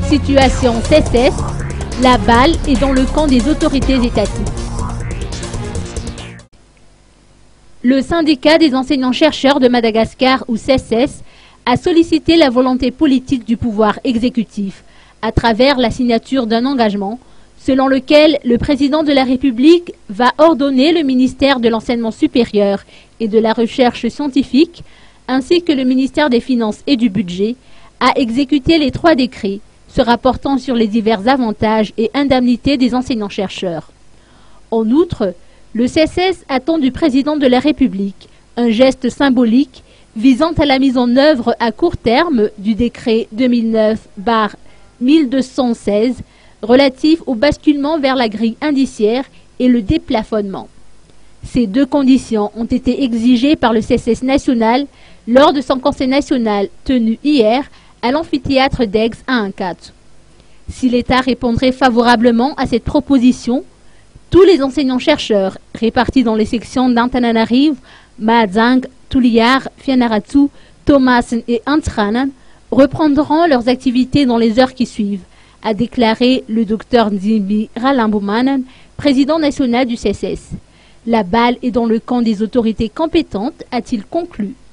Situation CSS, la balle est dans le camp des autorités étatiques. Le syndicat des enseignants-chercheurs de Madagascar, ou CSS, a sollicité la volonté politique du pouvoir exécutif à travers la signature d'un engagement selon lequel le président de la République va ordonner le ministère de l'Enseignement supérieur et de la Recherche scientifique ainsi que le ministère des Finances et du Budget à exécuter les 3 décrets se rapportant sur les divers avantages et indemnités des enseignants-chercheurs. En outre, le CSS attend du président de la République un geste symbolique visant à la mise en œuvre à court terme du décret 2009/1216 relatif au basculement vers la grille indiciaire et le déplafonnement. Ces 2 conditions ont été exigées par le CSS national lors de son conseil national tenu hier à l'amphithéâtre d'Aix à Ankatso. Si l'État répondrait favorablement à cette proposition, tous les enseignants-chercheurs répartis dans les sections d'Antananarivo, Mahajanga, Tuliar, Fianarantsoa, Thomasin et Antsiranana reprendront leurs activités dans les heures qui suivent, a déclaré le Dr Nzimbi Ralambomanan, président national du CSS. La balle est dans le camp des autorités compétentes, a-t-il conclu.